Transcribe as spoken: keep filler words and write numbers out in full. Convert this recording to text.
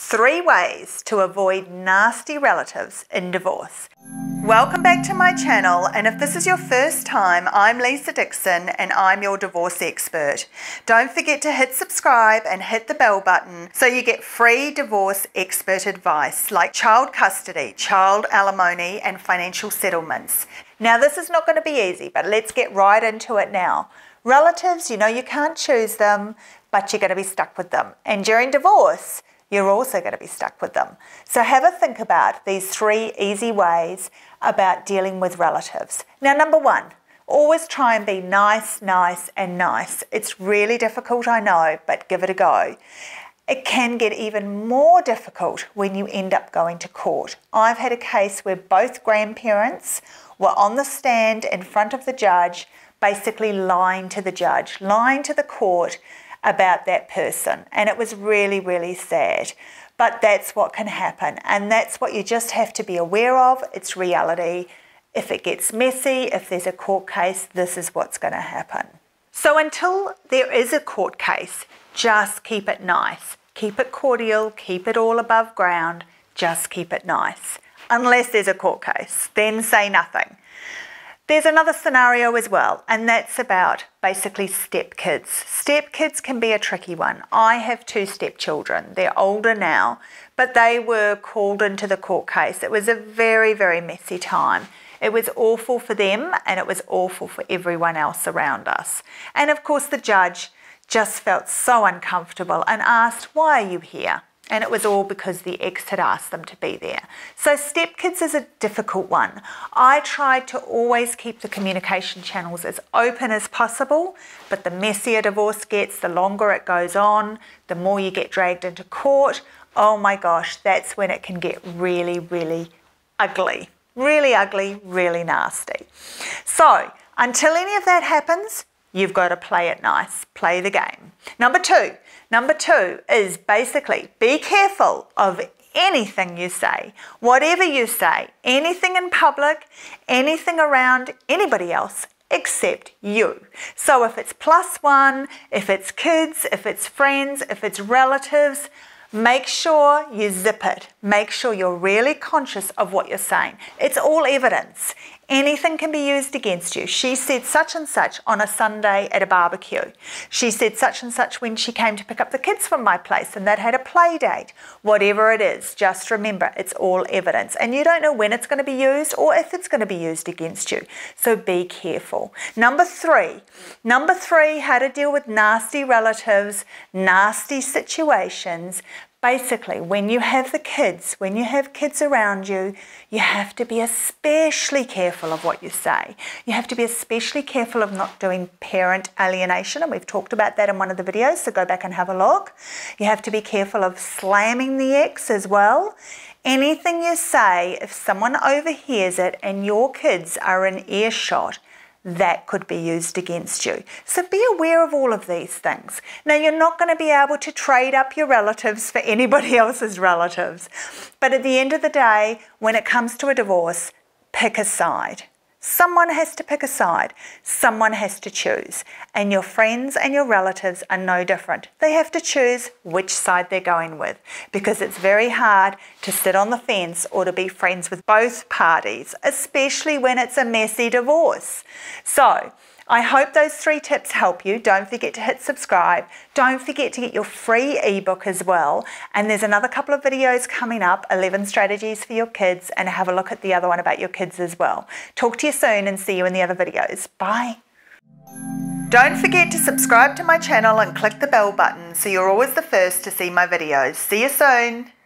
Three ways to avoid nasty relatives in divorce. Welcome back to my channel, and if this is your first time, I'm Lisa Dixon and I'm your divorce expert. Don't forget to hit subscribe and hit the bell button so you get free divorce expert advice like child custody, child alimony and financial settlements. Now this is not going to be easy, but let's get right into it now. Relatives, you know you can't choose them, but you're going to be stuck with them. And during divorce, you're also going to be stuck with them. So have a think about these three easy ways about dealing with relatives. Now, number one, always try and be nice, nice, and nice. It's really difficult, I know, but give it a go. It can get even more difficult when you end up going to court. I've had a case where both grandparents were on the stand in front of the judge, basically lying to the judge, lying to the court about that person, and it was really, really sad. But that's what can happen, and that's what you just have to be aware of. It's reality. If it gets messy, if there's a court case, this is what's going to happen. So until there is a court case, just keep it nice. Keep it cordial, keep it all above ground, just keep it nice. Unless there's a court case, then say nothing. There's another scenario as well, and that's about basically stepkids. Stepkids can be a tricky one. I have two stepchildren. They're older now, but they were called into the court case. It was a very, very messy time. It was awful for them, and it was awful for everyone else around us. And of course, the judge just felt so uncomfortable and asked, "Why are you here?" And it was all because the ex had asked them to be there. So stepkids is a difficult one. I tried to always keep the communication channels as open as possible, but the messier divorce gets, the longer it goes on, the more you get dragged into court. Oh my gosh, that's when it can get really, really ugly. Really ugly, really nasty. So until any of that happens, you've got to play it nice, play the game. Number two, number two is basically be careful of anything you say, whatever you say, anything in public, anything around anybody else except you. So if it's plus one, if it's kids, if it's friends, if it's relatives, make sure you zip it. Make sure you're really conscious of what you're saying. It's all evidence. Anything can be used against you. She said such and such on a Sunday at a barbecue. She said such and such when she came to pick up the kids from my place and they'd had a play date. Whatever it is, just remember it's all evidence. And you don't know when it's going to be used or if it's going to be used against you. So be careful. Number three. Number three, how to deal with nasty relatives, nasty situations. Basically, when you have the kids, when you have kids around you, you have to be especially careful of what you say. You have to be especially careful of not doing parent alienation, and we've talked about that in one of the videos, so go back and have a look. You have to be careful of slamming the ex as well. Anything you say, if someone overhears it and your kids are in earshot, that could be used against you. So be aware of all of these things. Now, you're not going to be able to trade up your relatives for anybody else's relatives. But at the end of the day, when it comes to a divorce, pick a side. Someone has to pick a side. Someone has to choose. And your friends and your relatives are no different. They have to choose which side they're going with, because it's very hard to sit on the fence or to be friends with both parties, especially when it's a messy divorce. So I hope those three tips help you. Don't forget to hit subscribe. Don't forget to get your free ebook as well. And there's another couple of videos coming up, eleven strategies for your kids, and have a look at the other one about your kids as well. Talk to you soon and see you in the other videos. Bye. Don't forget to subscribe to my channel and click the bell button so you're always the first to see my videos. See you soon.